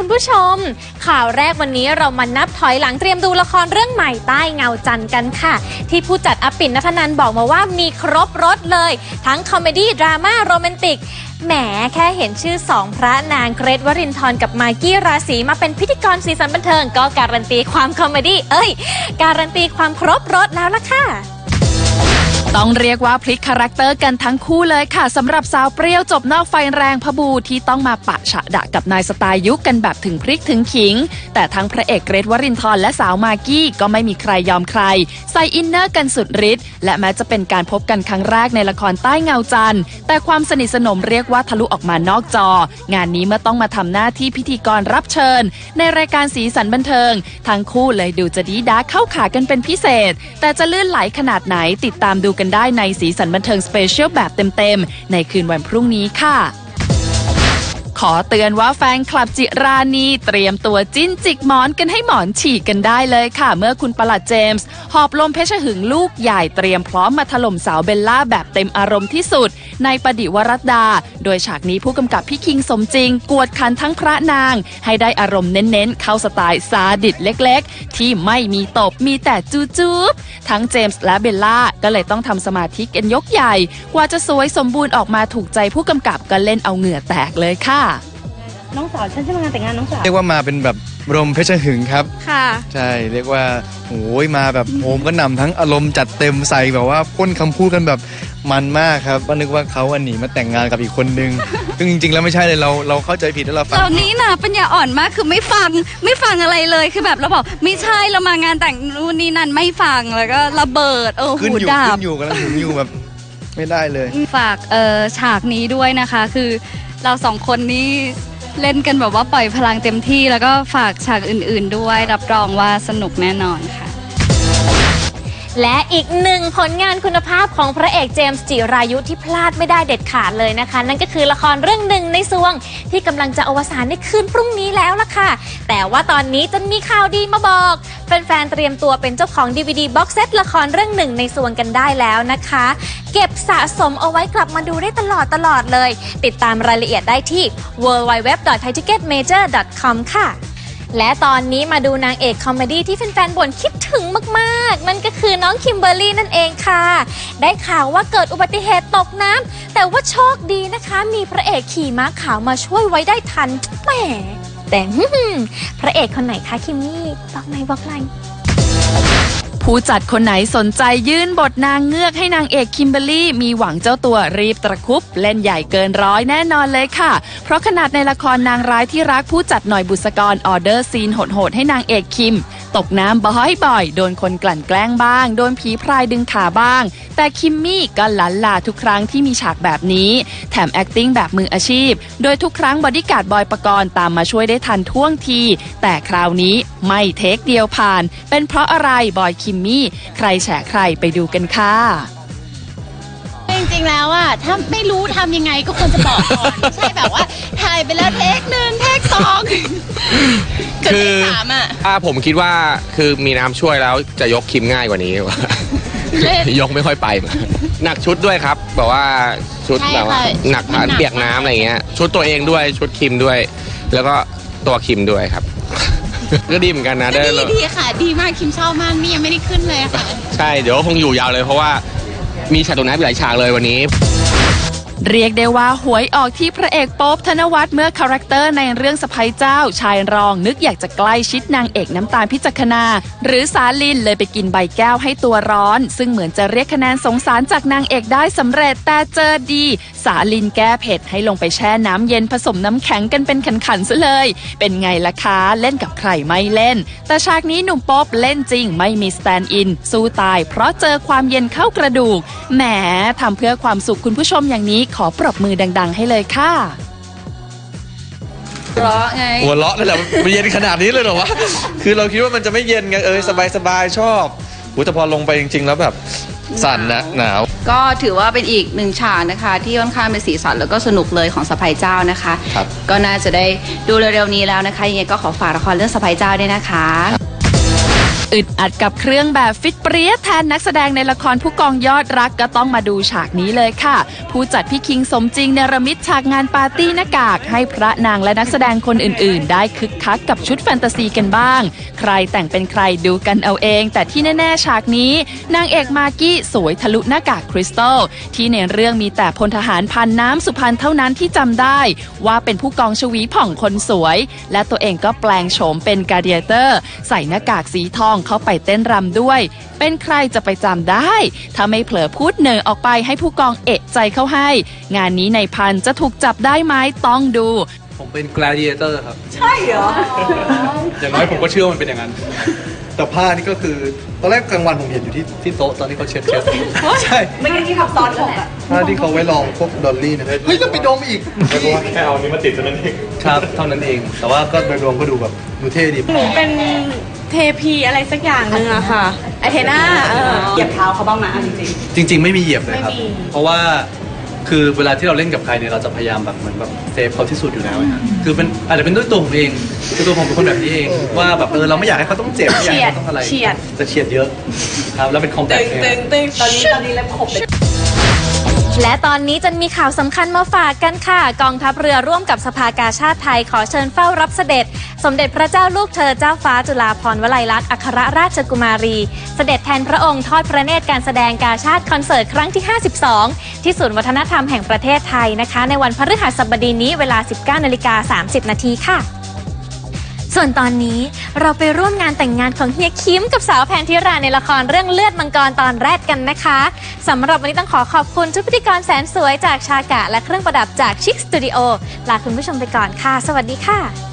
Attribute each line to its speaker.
Speaker 1: ผู้ชมข่าวแรกวันนี้เรามานับถอยหลังเตรียมดูละครเรื่องใหม่ใต้เงาจันทร์กันค่ะที่ผู้จัดอปิ่น ณ ฑนันท์บอกมาว่ามีครบรสเลยทั้งคอมเมดี้ดราม่าโรแมนติกแหมแค่เห็นชื่อสองพระนางเกรท วรินทร์กับมากกี้ราศีมาเป็นพิธีกรสีสันบันเทิงก็การันตีความคอมเมดี้การันตีความครบรสแล้วล่ะค่ะ
Speaker 2: ต้องเรียกว่าพลิกคาแรคเตอร์กันทั้งคู่เลยค่ะสำหรับสาวเปรี้ยวจบนอกไฟแรงพบูที่ต้องมาปะฉะดะกับนายสไตล์ยุคกันแบบถึงพริกถึงขิงแต่ทั้งพระเอกเกรท วรินทร์และสาวมากกี้ก็ไม่มีใครยอมใครใส่อินเนอร์กันสุดฤทธิ์และแม้จะเป็นการพบกันครั้งแรกในละครใต้เงาจันทร์แต่ความสนิทสนมเรียกว่าทะลุออกมานอกจองานนี้เมื่อต้องมาทำหน้าที่พิธีกรรับเชิญในรายการสีสันบันเทิงทั้งคู่เลยดูจะดีด้าเข้าขากันเป็นพิเศษแต่จะลื่นไหลขนาดไหนติดตามดูกันได้ในสีสันบันเทิงสเปเชียลแบบเต็มๆในคืนวันพรุ่งนี้ค่ะขอเตือนว่าแฟนคลับจิรานีเตรียมตัวจิ้นจิกหมอนกันให้หมอนฉีกกันได้เลยค่ะเมื่อคุณประหลัดเจมส์หอบลมเพชรหึงลูกใหญ่เตรียมพร้อมมาถล่มสาวเบลล่าแบบเต็มอารมณ์ที่สุดในประดิวรัตดาโดยฉากนี้ผู้กำกับพี่คิงสมจริงกวดขันทั้งพระนางให้ได้อารมณ์เน้นๆเข้าสไตล์ซาดิสเล็กๆที่ไม่มีตบมีแต่จูบทั้งเจมส์และเบลล่าก็เลยต้องทำสมาธิกันยกใหญ่กว่าจะสวยสมบูรณ์ออกมาถูกใจผู้กำกับก็เล่นเอาเหงื่อแตกเลยค่ะ
Speaker 3: น้องสาวฉันจะมางานแต่งงานน้องสาว
Speaker 4: เรียกว่ามาเป็นแบบรมเพชรหึงครับ
Speaker 1: ค่ะ
Speaker 4: ใช่เรียกว่าโอ้ยมาแบบโหมก็นำทั้งอารมณ์จัดเต็มใส่แบบว่าพ่นคำพูดกันแบบมันมากครับก็นึกว่าเขาหนีมาแต่งงานกับอีกคนนึงซึ่งจริงๆแล้วไม่ใช่เลยเราเข้าใจผิดแล้วเราฟัง
Speaker 3: ตอนนี้นะปัญญาอ่อนมากคือไม่ฟังอะไรเลยคือแบบเราบอกไม่ใช่เรามางานแต่งนู่นนี่นั่นไม่ฟังแล้วก็ระเบิด
Speaker 4: หู
Speaker 3: ดับ
Speaker 4: ขึ้นอยู่กำลังถึงอยู่แบบไม่ได้เลย
Speaker 3: ฝากฉากนี้ด้วยนะคะคือเราสองคนนี้เล่นกันแบบว่าปล่อยพลังเต็มที่แล้วก็ฝากฉากอื่นๆด้วยรับรองว่าสนุกแน่นอนค่ะ
Speaker 1: และอีกหนึ่งผลงานคุณภาพของพระเอกเจมส์จิรายุที่พลาดไม่ได้เด็ดขาดเลยนะคะนั่นก็คือละครเรื่องหนึ่งในซวงที่กำลังจะอวสานในคืนพรุ่งนี้แล้วล่ะค่ะแต่ว่าตอนนี้จะมีข่าวดีมาบอกแฟนๆเตรียมตัวเป็นเจ้าของ DVD Box Set ละครเรื่องหนึ่งในซวงกันได้แล้วนะคะเก็บสะสมเอาไว้กลับมาดูได้ตลอดเลยติดตามรายละเอียดได้ที่ www.thaiticketmajor.com ค่ะและตอนนี้มาดูนางเอกคอมเมดี้ที่แฟนๆบ่นคิดถึงมากๆนั่นก็คือน้องคิมเบอร์รี่นั่นเองค่ะได้ข่าวว่าเกิดอุบัติเหตุตกน้ำแต่ว่าโชคดีนะคะมีพระเอกขี่ม้าขาวมาช่วยไว้ได้ทันแหมแต่พระเอกคนไหนคะคิมมี่บอกหน่อย
Speaker 2: ผู้จัดคนไหนสนใจยื่นบทนางเงือกให้นางเอกคิมเบอร์รี่มีหวังเจ้าตัวรีบตะคุบเล่นใหญ่เกินร้อยแน่นอนเลยค่ะเพราะขนาดในละครนางร้ายที่รักผู้จัดหน่อยบุษกรออเดอร์ซีนโหดๆให้นางเอกคิมตกน้ำบ่อยๆโดนคนกลั่นแกล้งบ้างโดนผีพรายดึงขาบ้างแต่คิมมี่ก็หลั่นลาทุกครั้งที่มีฉากแบบนี้แถม acting แบบมืออาชีพโดยทุกครั้งบอดี้การ์ดบอยปกรณ์ตามมาช่วยได้ทันท่วงทีแต่คราวนี้ไม่เทคเดียวผ่านเป็นเพราะอะไรบอยคิมมี่ใครแฉใครไปดูกันค่ะ
Speaker 5: จริงๆแล้วอะถ้าไม่รู้ทำยังไงก็ควรจะบอกก่อนไม่ใช่แบบว่าถ่ายไปแล้วเทค 1 เทค 2คือ
Speaker 6: ผมคิดว่าคือมีน้ำช่วยแล้วจะยกคิมง่ายกว่านี้ว่ายกไม่ค่อยไปหนักชุดด้วยครับแบบว่าชุดแบบว่าหนักเปียกน้ำอะไรเงี้ยชุดตัวเองด้วยชุดคิมด้วยแล้วก็ตัวคิมด้วยครับก็ดีเหมือนกันนะ
Speaker 5: ดีค่ะดีมากคิมชอบมากนี่ยังไม่ได้ขึ้นเลยค่ะ
Speaker 6: ใช่เดี๋ยวคงอยู่ยาวเลยเพราะว่ามีฉากตรงนั้นหลายฉากเลยวันนี้
Speaker 2: เรียกได้ว่าหวยออกที่พระเอกโป๊ปธนวัฒน์เมื่อคาแรคเตอร์ในเรื่องสะใภ้เจ้าชายรองนึกอยากจะใกล้ชิดนางเอกน้ำตาลพิจักนาหรือสาลินเลยไปกินใบแก้วให้ตัวร้อนซึ่งเหมือนจะเรียกคะแนนสงสารจากนางเอกได้สำเร็จแต่เจอดีสาลินแก้เผ็ดให้ลงไปแช่น้ำเย็นผสมน้ำแข็งกันเป็นขันๆซะเลยเป็นไงล่ะคะเล่นกับใครไม่เล่นแต่ฉากนี้หนุ่มโป๊ปเล่นจริงไม่มีสแตนด์อินสู้ตายเพราะเจอความเย็นเข้ากระดูกแหมทำเพื่อความสุขคุณผู้ชมอย่างนี้ขอปรบมือดังๆให้เลยค่ะ
Speaker 3: หัวเราะไง
Speaker 4: หัวเราะนั่นแหละมันเย็นขนาดนี้เลยเหรอวะคือเราคิดว่ามันจะไม่เย็นไงสบายชอบแต่พอลงไปจริงๆแล้วแบบสั่นนะหนาว
Speaker 3: ก็ถือว่าเป็นอีกหนึ่งฉากนะคะที่ค่อนข้างเป็นสีสันแล้วก็สนุกเลยของสะใภ้เจ้านะคะก็น่าจะได้ดูเร็วๆนี้แล้วนะคะยังไงก็ขอฝากละครเรื่องสะใภ้เจ้าด้วยนะคะ
Speaker 2: อึดอัดกับเครื่องแบบฟิตเปรี้ยแทนนักแสดงในละครผู้กองยอดรักก็ต้องมาดูฉากนี้เลยค่ะผู้จัดพี่คิงสมจริงเนรมิตฉากงานปาร์ตี้หน้ากากให้พระนางและนักแสดงคนอื่นๆได้คึกคักกับชุดแฟนตาซีกันบ้างใครแต่งเป็นใครดูกันเอาเองแต่ที่แน่ๆฉากนี้นางเอกมากกี้สวยทะลุหน้ากากคริสตัลที่ในเรื่องมีแต่พลทหารพันน้ำสุพรรณเท่านั้นที่จำได้ว่าเป็นผู้กองชวีผ่องคนสวยและตัวเองก็แปลงโฉมเป็นกาเดียเตอร์ใส่หน้ากากสีทองเข้าไปเต้นรำด้วยเป็นใครจะไปจำได้ถ้าไม่เผลอพูดเนอออกไปให้ผู้กองเอะใจเข้าให้งานนี้ในพันจะถูกจับได้ไหมต้องดู
Speaker 7: ผมเป็น gladiator ครับใช่เหรอ อย่างน้อยผมก็เชื่อมันเป็นอย่างนั้นแต่ผ้านี่ก็คือตอนแรกกลางวันผมเห็นอยู่ที่โต๊ะตอนที่เขาเช็ดใช่
Speaker 8: ไม่ใช่ที่ทำตอน6อ่ะ
Speaker 7: ผ้าที่เขาไว้รองพวกดอลลี่นะเฮ้ยแล้วไปดมอีก
Speaker 9: แล้วก็แค่เอานี้มาติดเท่านั้นเอง
Speaker 7: ครับเท่านั้นเองแต่ว่าก็โดยรวมก็ดูแบบดูเท่ดี
Speaker 8: หนูเป็นเทพีอะไรสักอย่างนึงอะค่ะไอเทน่าเหยียบเท้าเขาบ้างนะ
Speaker 7: จริงไม่มีเหยียบเลยครับเพราะว่าคือเวลาที่เราเล่นกับใครเนี่ยเราจะพยายามแบบเหมือนแบบเซฟเขาที่สุดอยู่แล้วคือเป็นอาจจะเป็นด้วยตัวผมเองคือตัวผมเป็นคนแบบนี้เองว่าแบบเราไม่อยากให้เขาต้องเจ็บไม่อยากให้เขาต้องอะไรจะเฉียดเยอะครับแล้วเป็นคอมแบท
Speaker 8: ตึงตอนนี้เล่มขบ
Speaker 1: และตอนนี้จะมีข่าวสำคัญมาฝากกันค่ะกองทัพเรือร่วมกับสภากาชาติไทยขอเชิญเฝ้ารับเสด็จสมเด็จพระเจ้าลูกเธอเจ้าฟ้าจุฬาภรณ์วลัยลักษณ์อัครราชกุมารีเสด็จแทนพระองค์ทอดพระเนตรการแสดงกาชาติคอนเสิร์ตครั้งที่52ที่ศูนย์วัฒนธรรมแห่งประเทศไทยนะคะในวันพฤหัสบดีนี้เวลา 19:30 น.ค่ะส่วนตอนนี้เราไปร่วมงานแต่งงานของเฮียคิมกับสาวแพนธิราในละครเรื่องเลือดมังกรตอนแรกกันนะคะสำหรับวันนี้ต้องขอบคุณชุดพิธีกรแสนสวยจากชากะและเครื่องประดับจากชิคสตูดิโอลาคุณผู้ชมไปก่อนค่ะสวัสดีค่ะ